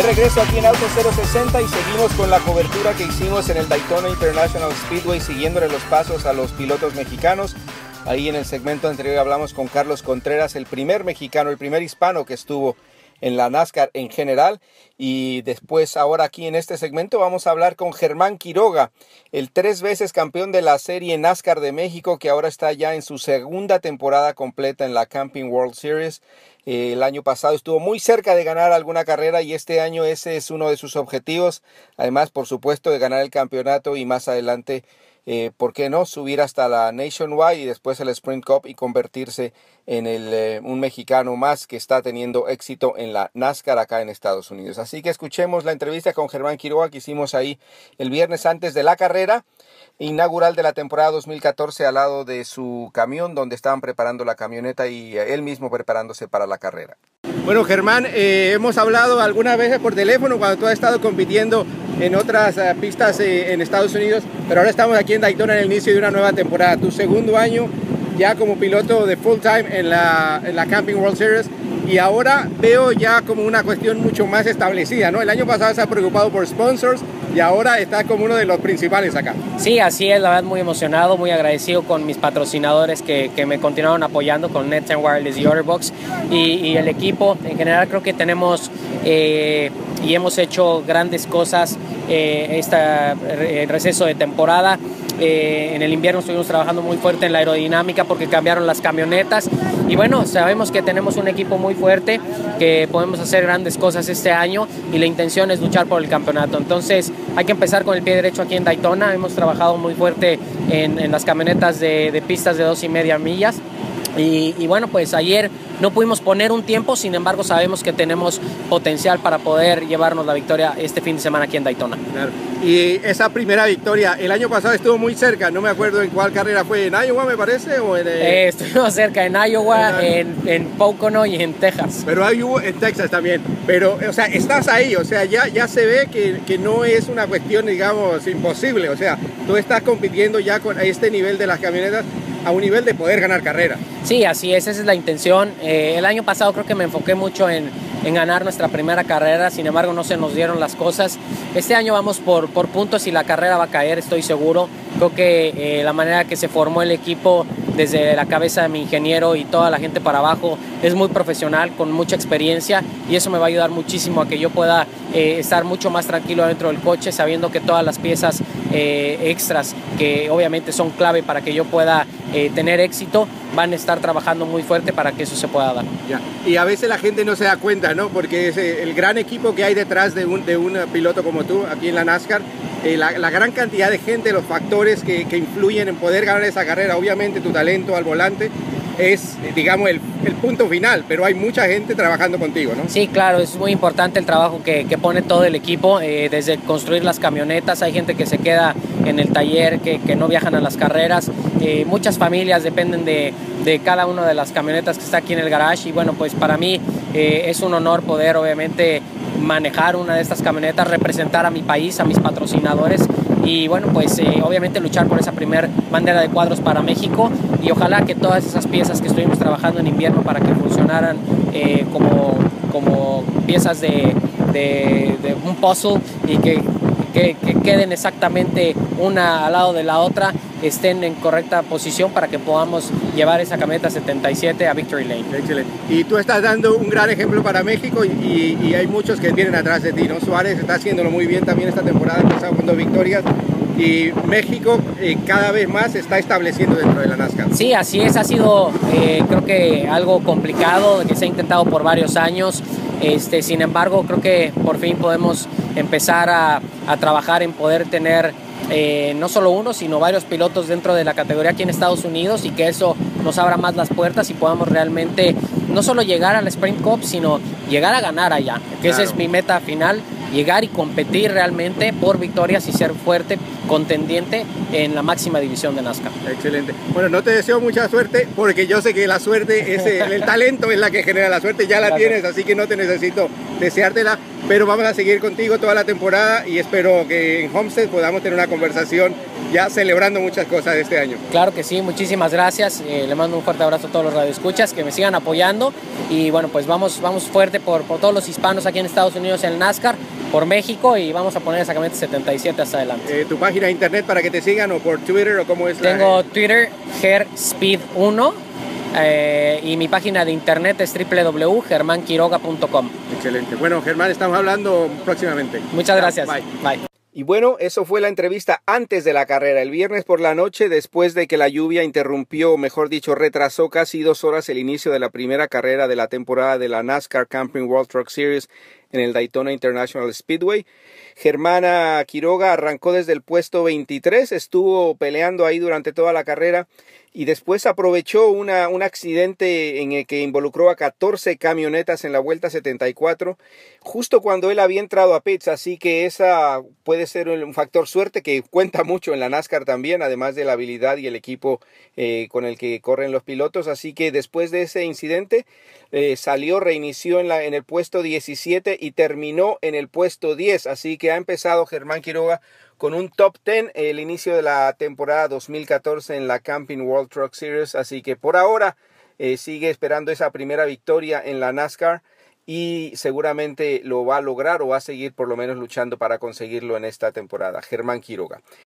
regreso aquí en Auto 060 y seguimos con la cobertura que hicimos en el Daytona International Speedway, siguiéndole los pasos a los pilotos mexicanos. Ahí en el segmento anterior hablamos con Carlos Contreras, el primer mexicano, el primer hispano que estuvo en la NASCAR en general. Y después, ahora aquí en este segmento, vamos a hablar con Germán Quiroga, el 3 veces campeón de la serie NASCAR de México, que ahora está ya en su segunda temporada completa en la Camping World Series. El año pasado estuvo muy cerca de ganar alguna carrera y este año ese es uno de sus objetivos. Además, por supuesto, de ganar el campeonato y más adelante, ¿por qué no?, subir hasta la Nationwide y después el Sprint Cup y convertirse en un mexicano más que está teniendo éxito en la NASCAR acá en Estados Unidos. Así que escuchemos la entrevista con Germán Quiroga que hicimos ahí el viernes antes de la carrera inaugural de la temporada 2014 al lado de su camión donde estaban preparando la camioneta y él mismo preparándose para la carrera. Bueno, Germán, hemos hablado algunas veces por teléfono cuando tú has estado compitiendo en otras pistas en Estados Unidos, pero ahora estamos aquí en Daytona en el inicio de una nueva temporada, tu segundo año ya como piloto de full time en la Camping World Series, y ahora veo ya como una cuestión mucho más establecida, ¿no? El año pasado se ha preocupado por sponsors y ahora está como uno de los principales acá. Sí, así es, la verdad muy emocionado, muy agradecido con mis patrocinadores que me continuaron apoyando con Net10 Wireless y Otterbox y el equipo. En general creo que tenemos y hemos hecho grandes cosas este receso de temporada. En el invierno estuvimos trabajando muy fuerte en la aerodinámica porque cambiaron las camionetas y bueno, sabemos que tenemos un equipo muy fuerte, que podemos hacer grandes cosas este año y la intención es luchar por el campeonato. Entonces hay que empezar con el pie derecho aquí en Daytona. Hemos trabajado muy fuerte en las camionetas de pistas de 2.5 millas. Y bueno, pues ayer no pudimos poner un tiempo, sin embargo sabemos que tenemos potencial para poder llevarnos la victoria este fin de semana aquí en Daytona. Claro. Y esa primera victoria, el año pasado estuvo muy cerca, no me acuerdo en cuál carrera fue, ¿en Iowa me parece? O estuvimos cerca en Iowa, en Pocono y en Texas. Pero hay en Texas también, pero o sea, estás ahí, o sea, ya se ve que no es una cuestión, digamos, imposible, o sea, tú estás compitiendo ya con este nivel de las camionetas, a un nivel de poder ganar carrera. Sí, así es, esa es la intención. El año pasado creo que me enfoqué mucho en ganar nuestra primera carrera, sin embargo no se nos dieron las cosas. Este año vamos por puntos y la carrera va a caer, estoy seguro. Creo que la manera que se formó el equipo desde la cabeza de mi ingeniero y toda la gente para abajo es muy profesional, con mucha experiencia, y eso me va a ayudar muchísimo a que yo pueda estar mucho más tranquilo dentro del coche, sabiendo que todas las piezas extras que obviamente son clave para que yo pueda tener éxito van a estar trabajando muy fuerte para que eso se pueda dar. Ya. Y a veces la gente no se da cuenta, ¿no? Porque es el gran equipo que hay detrás de un piloto como tú aquí en la NASCAR, la gran cantidad de gente, los factores que influyen en poder ganar esa carrera. Obviamente tu talento al volante es, digamos, el punto final, pero hay mucha gente trabajando contigo, ¿no? Sí, claro, es muy importante el trabajo que pone todo el equipo, desde construir las camionetas. Hay gente que se queda en el taller, que no viajan a las carreras. Muchas familias dependen de cada una de las camionetas que está aquí en el garage, y bueno, pues para mí es un honor poder obviamente manejar una de estas camionetas, representar a mi país, a mis patrocinadores, y bueno, pues obviamente luchar por esa primer bandera de cuadros para México, y ojalá que todas esas piezas que estuvimos trabajando en invierno para que funcionaran como piezas de un puzzle y que queden exactamente una al lado de la otra, estén en correcta posición para que podamos llevar esa camioneta 77 a Victory Lane. Excelente. Y tú estás dando un gran ejemplo para México y hay muchos que vienen atrás de ti, ¿no? Suárez está haciéndolo muy bien también esta temporada, empezado con 2 victorias. Y México cada vez más se está estableciendo dentro de la NASCAR. Sí, así es, ha sido creo que algo complicado, que se ha intentado por varios años. Sin embargo, creo que por fin podemos empezar a trabajar en poder tener no solo uno, sino varios pilotos dentro de la categoría aquí en Estados Unidos, y que eso nos abra más las puertas y podamos realmente no solo llegar al Sprint Cup, sino llegar a ganar allá, que claro. Esa es mi meta final, llegar y competir realmente por victorias y ser fuerte contendiente en la máxima división de NASCAR. Excelente. Bueno, no te deseo mucha suerte, porque yo sé que la suerte es el talento es la que genera la suerte, ya la tienes, así que no te necesito deseártela. pero vamos a seguir contigo toda la temporada y espero que en Homestead podamos tener una conversación ya celebrando muchas cosas de este año. Claro que sí, muchísimas gracias. Le mando un fuerte abrazo a todos los radioescuchas, que me sigan apoyando y bueno, pues vamos fuerte por todos los hispanos aquí en Estados Unidos en el NASCAR, por México, y vamos a poner exactamente 77 hasta adelante. ¿Tu página de internet para que te sigan o por Twitter o cómo es? Tengo Twitter, GerSpeed1, y mi página de internet es www.germanquiroga.com. Excelente. Bueno, Germán, estamos hablando próximamente. Muchas gracias. Bye. Bye. Y bueno, eso fue la entrevista antes de la carrera, el viernes por la noche, después de que la lluvia interrumpió, mejor dicho, retrasó casi 2 horas el inicio de la primera carrera de la temporada de la NASCAR Camping World Truck Series en el Daytona International Speedway. Germán Quiroga arrancó desde el puesto 23, estuvo peleando ahí durante toda la carrera y después aprovechó un accidente en el que involucró a 14 camionetas en la vuelta 74, justo cuando él había entrado a pits, así que esa puede ser un factor suerte que cuenta mucho en la NASCAR también, además de la habilidad y el equipo con el que corren los pilotos. Así que después de ese incidente salió, reinició en el puesto 17 y terminó en el puesto 10, así que ha empezado Germán Quiroga con un top 10 el inicio de la temporada 2014 en la Camping World Truck Series, así que por ahora sigue esperando esa primera victoria en la NASCAR y seguramente lo va a lograr o va a seguir por lo menos luchando para conseguirlo en esta temporada. Germán Quiroga.